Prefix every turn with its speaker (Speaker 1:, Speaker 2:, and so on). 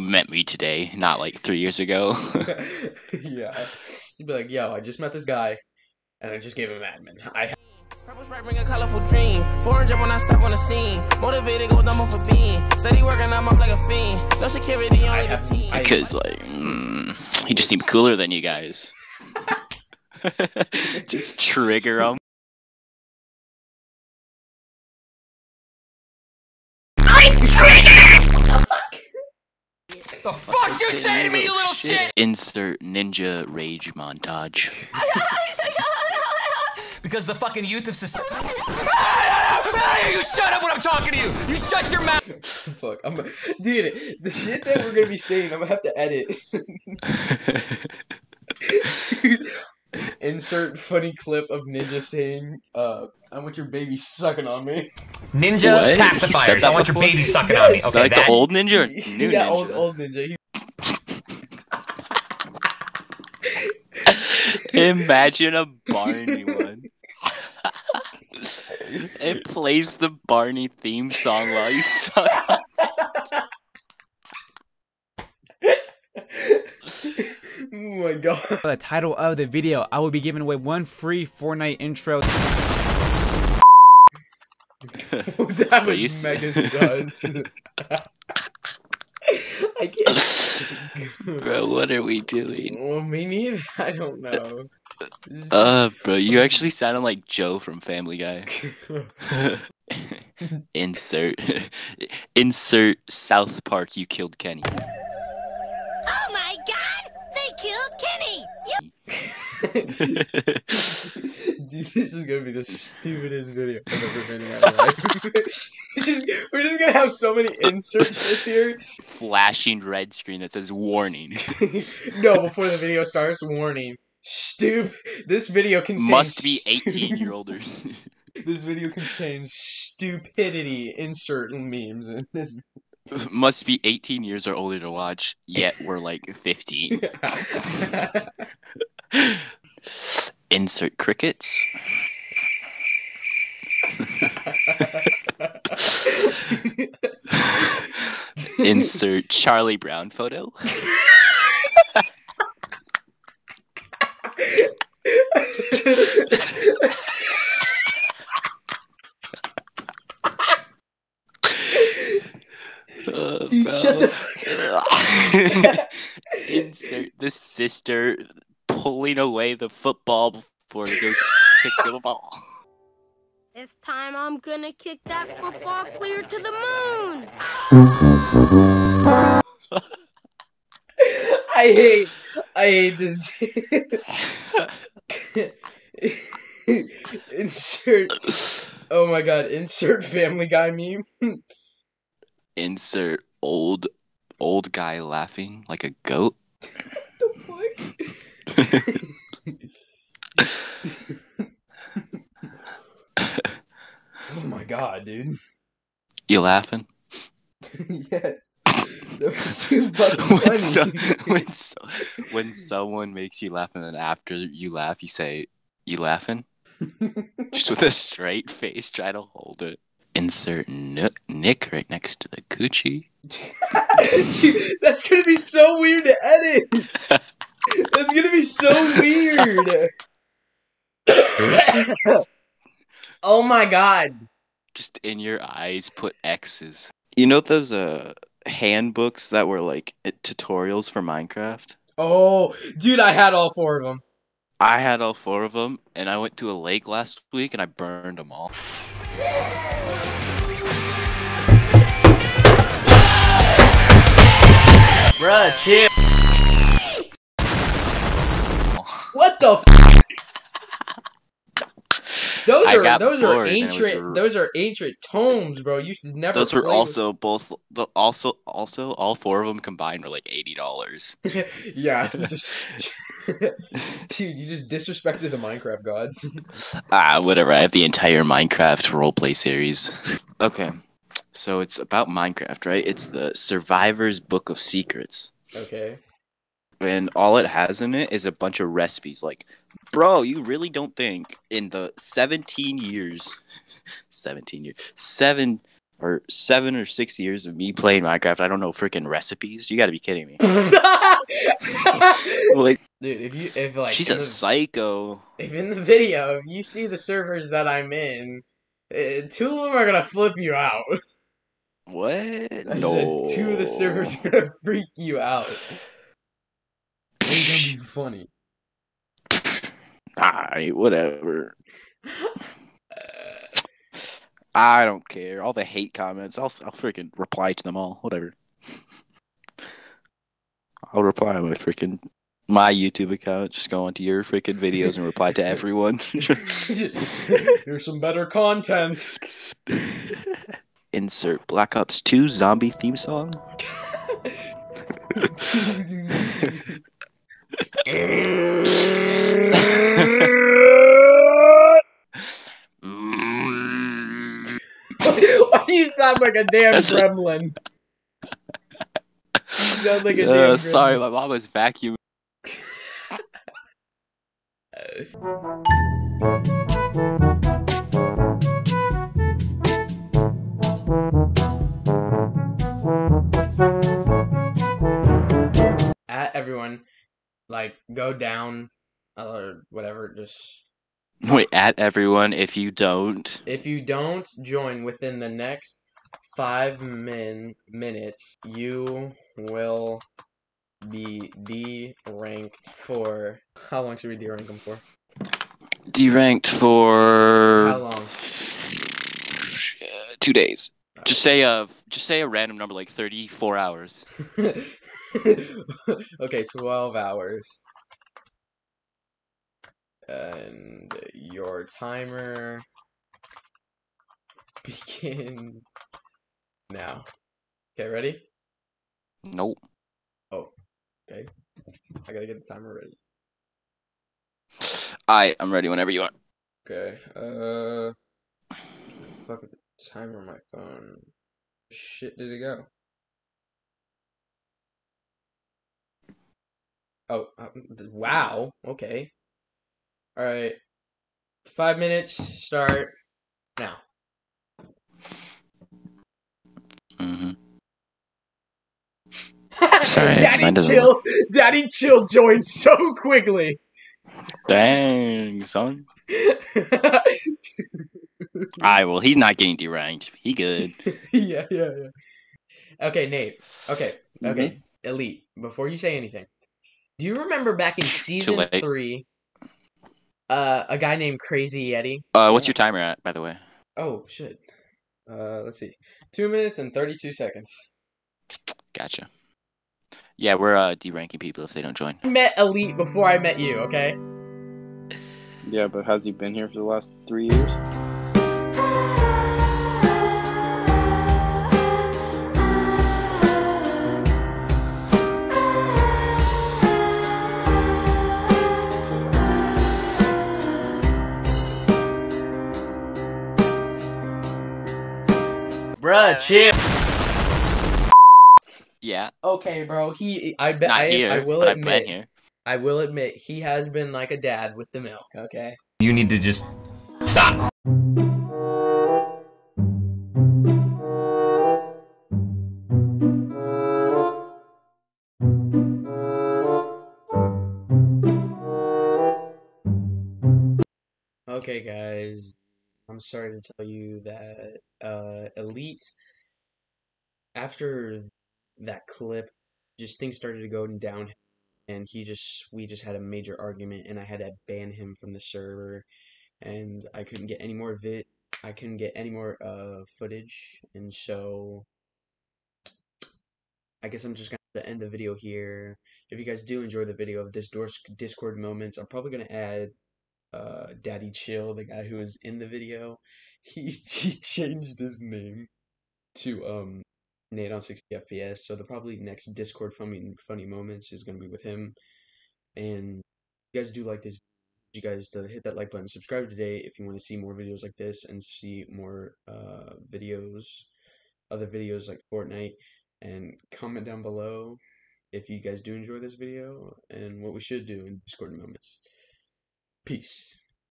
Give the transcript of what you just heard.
Speaker 1: met me today, not like 3 years ago.
Speaker 2: Yeah. You'd be like, yo, I just met this guy, and I just gave him admin.
Speaker 3: Purple sprite bring a colorful dream. Foreign jump when I step on the scene. Motivated, go dumb for being. Steady working, I'm up like a fiend. No security, only the team.
Speaker 1: Because, like, he just seemed cooler than you guys. Just trigger him.
Speaker 3: The fuck you say to me, you little shit?
Speaker 1: Insert ninja rage montage.
Speaker 3: Because the fucking youth of society. You shut up when I'm talking to you. You shut your mouth.
Speaker 2: Fuck, dude, the shit that we're gonna be saying, I'm gonna have to edit. Dude, insert funny clip of Ninja saying, I want your baby sucking on me.
Speaker 3: Ninja
Speaker 1: What?
Speaker 3: pacifiers. I want your baby sucking on me.
Speaker 1: Is
Speaker 3: Okay,
Speaker 1: that like the old ninja or new
Speaker 2: Yeah,
Speaker 1: ninja?
Speaker 2: old Ninja.
Speaker 1: Imagine a Barney one. It plays the Barney theme song while you suck.
Speaker 2: Oh my god.
Speaker 4: For the title of the video, I will be giving away one free Fortnite intro.
Speaker 2: That was mega sus. I can't.
Speaker 1: Bro, what are we doing?
Speaker 2: Well, me neither. I don't know.
Speaker 1: Bro, you actually sounded like Joe from Family Guy. Insert South Park, you killed Kenny.
Speaker 5: Oh my god! They killed Kenny!
Speaker 2: Dude, this is gonna be the stupidest video I've ever made in my life. We're just gonna have so many inserts this year.
Speaker 1: Flashing red screen that says warning.
Speaker 2: No, before the video starts, warning. This video contains
Speaker 1: Must be 18-year-olders.
Speaker 2: This video contains stupidity. Insert memes in this.
Speaker 1: Must be 18 years or older to watch, yet we're like 15. Insert crickets. Insert Charlie Brown photo.
Speaker 2: Dude, shut the fuck up.
Speaker 1: Insert the sister pulling away the football before it goes to kick the ball.
Speaker 5: This time I'm gonna kick that football clear to the moon!
Speaker 2: I hate this. Insert. Oh my god, insert Family Guy meme.
Speaker 1: Insert old guy laughing like a goat.
Speaker 2: What the fuck? Oh my god, dude.
Speaker 1: You laughing?
Speaker 2: Yes. That was too fucking funny.
Speaker 1: When someone makes you laugh and then after you laugh, you say, "You laughing?" Just with a straight face, try to hold it. Insert Nick right next to the coochie.
Speaker 2: Dude, that's gonna be so weird to edit. That's gonna be so weird. Oh my god.
Speaker 1: Just in your eyes, put X's. You know those handbooks that were like tutorials for Minecraft?
Speaker 2: Oh, dude, I had all 4 of them.
Speaker 1: I had all 4 of them, and I went to a lake last week and I burned them all.
Speaker 3: Bruh, chill.
Speaker 2: What the f? Those are ancient tomes, bro. You should never.
Speaker 1: Those were also all 4 of them combined were like $80.
Speaker 2: Yeah, dude, you just disrespected the Minecraft gods.
Speaker 1: Whatever. I have the entire Minecraft roleplay series. Okay, so it's about Minecraft, right? It's the Survivor's Book of Secrets.
Speaker 2: Okay.
Speaker 1: And all it has in it is a bunch of recipes. Like, bro, you really don't think in the 7 or 7 or 6 years of me playing Minecraft. I don't know freaking recipes. You got to be kidding me. Like,
Speaker 2: Dude, if like
Speaker 1: she's
Speaker 2: in
Speaker 1: a
Speaker 2: the,
Speaker 1: psycho.
Speaker 2: if in the video if you see the servers that I'm in, 2 of them are gonna flip you out.
Speaker 1: What?
Speaker 2: I said 2 of the servers
Speaker 1: No.
Speaker 2: are gonna freak you out. It's gonna be funny.
Speaker 1: Alright, whatever.
Speaker 2: Uh,
Speaker 1: I don't care. All the hate comments, I'll freaking reply to them all. Whatever. I'll reply on my YouTube account. Just go onto your freaking videos and reply to everyone.
Speaker 2: Here's some better content.
Speaker 1: Insert Black Ops 2 zombie theme song.
Speaker 2: Why do you sound like a damn gremlin? You sound like a damn
Speaker 1: Sorry,
Speaker 2: gremlin.
Speaker 1: my mom was vacuuming.
Speaker 2: At everyone, like, go down or whatever. Just
Speaker 1: Wait, at everyone, if you don't.
Speaker 2: if you don't join within the next 5 minutes, you will be deranked for. How long should we derank them for?
Speaker 1: Deranked
Speaker 2: How
Speaker 1: for
Speaker 2: long?
Speaker 1: 2 days. Just say a random number like 34 hours.
Speaker 2: Okay, 12 hours. And your timer begins now. Okay, ready?
Speaker 1: Nope.
Speaker 2: Oh, okay. I gotta get the timer ready.
Speaker 1: I'm ready whenever you are.
Speaker 2: Okay, fuck with the timer on my phone. Shit, did it go? Oh, wow. Okay. All right. 5 minutes. Start now.
Speaker 1: Mm-hmm. Sorry,
Speaker 2: Daddy
Speaker 1: mine doesn't
Speaker 2: Chill. Daddy Chill joined so quickly.
Speaker 1: Dang, son. Alright, well, he's not getting deranked. He good.
Speaker 2: Yeah. Okay, Nate. Okay.
Speaker 1: Mhm.
Speaker 2: Elite. Before you say anything, do you remember back in
Speaker 1: Too
Speaker 2: season
Speaker 1: late.
Speaker 2: 3, a guy named Crazy Yeti?
Speaker 1: What's your timer at, by the way?
Speaker 2: Oh shit. Let's see. 2 minutes and 32 seconds.
Speaker 1: Gotcha. Yeah, we're deranking people if they don't join.
Speaker 2: I met Elite before I met you. Okay.
Speaker 6: Yeah, but has he been here for the last 3 years?
Speaker 4: Bruh, chill.
Speaker 1: Yeah,
Speaker 2: Okay, bro.
Speaker 1: not here,
Speaker 2: I will
Speaker 1: but I've been
Speaker 2: admit.
Speaker 1: here.
Speaker 2: I will admit he has been like a dad with the milk. Okay.
Speaker 4: You need to just stop.
Speaker 2: Okay, guys. I'm sorry to tell you that Elite, after that clip, just things started to go down, and we just had a major argument, and I had to ban him from the server, and I couldn't get any more I couldn't get any more footage, and so I guess I'm just gonna end the video here. If you guys do enjoy the video of this Discord moments, I'm probably gonna add Daddy Chill, the guy who was in the video. He changed his name to Nate on 60 FPS. So the probably next Discord funny moments is gonna be with him. And if you guys do like this, you guys to hit that like button, subscribe today if you want to see more videos like this and see more other videos like Fortnite, and comment down below if you guys do enjoy this video and what we should do in Discord moments. Peace.